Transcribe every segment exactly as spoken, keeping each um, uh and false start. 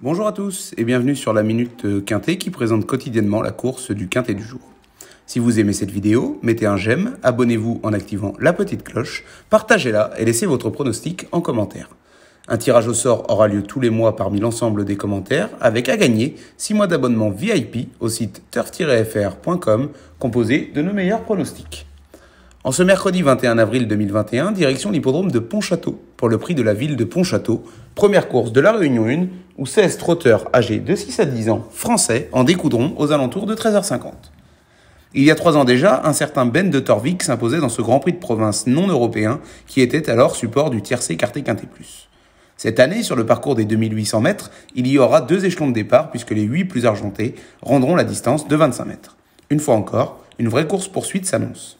Bonjour à tous et bienvenue sur la Minute Quintet qui présente quotidiennement la course du Quintet du jour. Si vous aimez cette vidéo, mettez un j'aime, abonnez-vous en activant la petite cloche, partagez-la et laissez votre pronostic en commentaire. Un tirage au sort aura lieu tous les mois parmi l'ensemble des commentaires avec à gagner six mois d'abonnement V I P au site turf tiret f r point com composé de nos meilleurs pronostics. En ce mercredi vingt et un avril deux mille vingt et un, direction l'hippodrome de Pontchâteau pour le prix de la ville de Pontchâteau, première course de la Réunion un où seize trotteurs âgés de six à dix ans français en découdront aux alentours de treize heures cinquante. Il y a trois ans déjà, un certain Ben de Torvik s'imposait dans ce Grand Prix de province non européen qui était alors support du tiercé écarté Quintet plus. Cette année, sur le parcours des deux mille huit cents mètres, il y aura deux échelons de départ puisque les huit plus argentés rendront la distance de vingt-cinq mètres. Une fois encore, une vraie course-poursuite s'annonce.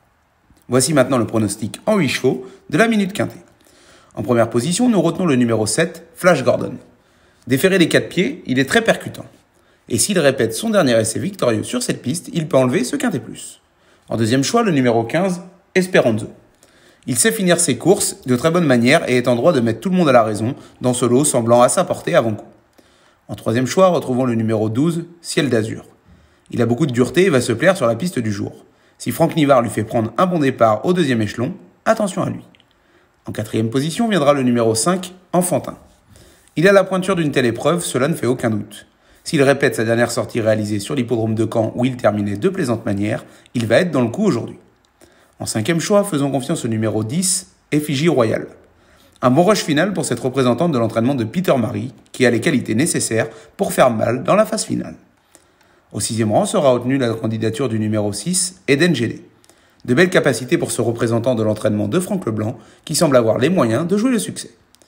Voici maintenant le pronostic en huit chevaux de la Minute Quintet. En première position, nous retenons le numéro sept, Flash Gordon. Déféré des quatre pieds, il est très percutant. Et s'il répète son dernier essai victorieux sur cette piste, il peut enlever ce Quintet plus. En deuxième choix, le numéro quinze, Esperanzo. Il sait finir ses courses de très bonne manière et est en droit de mettre tout le monde à la raison dans ce lot semblant à sa portée avant coup. En troisième choix, retrouvons le numéro douze, Ciel d'Azur. Il a beaucoup de dureté et va se plaire sur la piste du jour. Si Franck Nivard lui fait prendre un bon départ au deuxième échelon, attention à lui. En quatrième position viendra le numéro cinq, Enfantin. Il a la pointure d'une telle épreuve, cela ne fait aucun doute. S'il répète sa dernière sortie réalisée sur l'hippodrome de Caen où il terminait de plaisante manière, il va être dans le coup aujourd'hui. En cinquième choix, faisons confiance au numéro dix, Effigie Royale. Un bon rush final pour cette représentante de l'entraînement de Peter Marie, qui a les qualités nécessaires pour faire mal dans la phase finale. Au sixième rang sera retenue la candidature du numéro six, Eden Gélé. De belles capacités pour ce représentant de l'entraînement de Franck Leblanc, qui semble avoir les moyens de jouer le succès.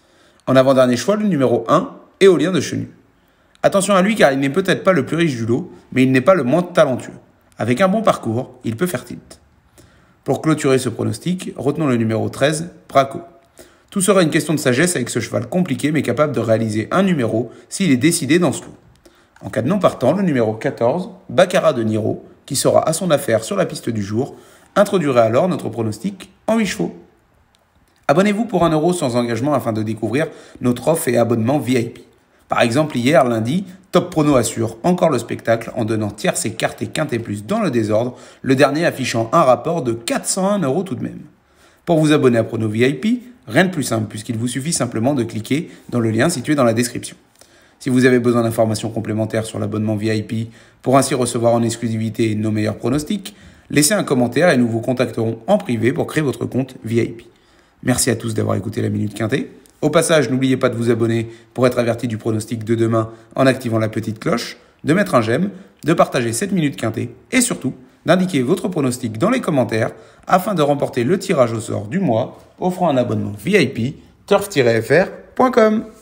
En avant-dernier choix, le numéro un, Éolien de Chenu. Attention à lui car il n'est peut-être pas le plus riche du lot, mais il n'est pas le moins talentueux. Avec un bon parcours, il peut faire tilt. Pour clôturer ce pronostic, retenons le numéro treize, Braco. Tout sera une question de sagesse avec ce cheval compliqué mais capable de réaliser un numéro s'il est décidé dans ce lot. En cas de non partant, le numéro quatorze, Baccarat de Niro, qui sera à son affaire sur la piste du jour, introduirait alors notre pronostic en huit chevaux. Abonnez-vous pour un euro sans engagement afin de découvrir notre offre et abonnement V I P. Par exemple, hier, lundi, Top Prono assure encore le spectacle en donnant tiercé écarté Quintet plus dans le désordre, le dernier affichant un rapport de quatre cent un euros tout de même. Pour vous abonner à Prono V I P, rien de plus simple puisqu'il vous suffit simplement de cliquer dans le lien situé dans la description. Si vous avez besoin d'informations complémentaires sur l'abonnement V I P pour ainsi recevoir en exclusivité nos meilleurs pronostics, laissez un commentaire et nous vous contacterons en privé pour créer votre compte V I P. Merci à tous d'avoir écouté la Minute Quintet. Au passage, n'oubliez pas de vous abonner pour être averti du pronostic de demain en activant la petite cloche, de mettre un j'aime, de partager cette Minute Quintet et surtout d'indiquer votre pronostic dans les commentaires afin de remporter le tirage au sort du mois offrant un abonnement V I P turf tiret f r point com.